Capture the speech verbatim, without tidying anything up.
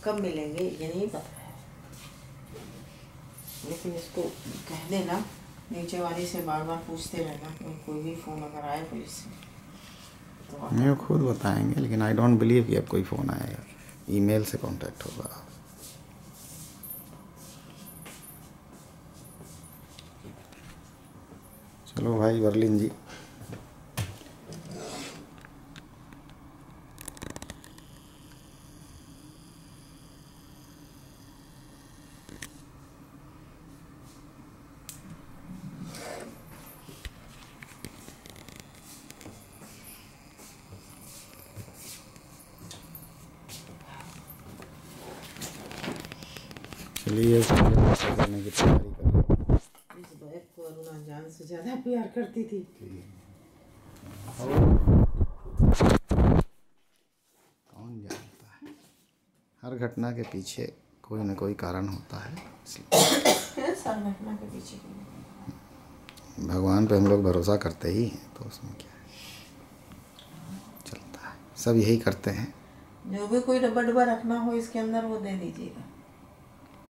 कब मिलेंगे ये नहीं पता है, लेकिन इसको कह देना नीचे वाली से बार बार पूछते रहना कि कोई भी फ़ोन अगर आए पुलिस से तो नहीं, वो खुद बताएंगे, लेकिन आई डोंट बिलीव कि अब कोई फ़ोन आएगा, ईमेल से कांटेक्ट होगा। चलो भाई बर्लिन जी, चलिए करने की तैयारी करिए। इस बैग को अरुणा जान से ज़्यादा प्यार करती थी। कौन जानता है, हर घटना के पीछे कोई न कोई कारण होता है, इसलिए हर घटना के पीछे भगवान पे हम लोग भरोसा करते ही हैं, तो उसमें क्या है, चलता है, सब यही करते हैं। जो भी कोई डब्बा डब्बा रखना हो इसके अंदर वो दे दीजिएगा।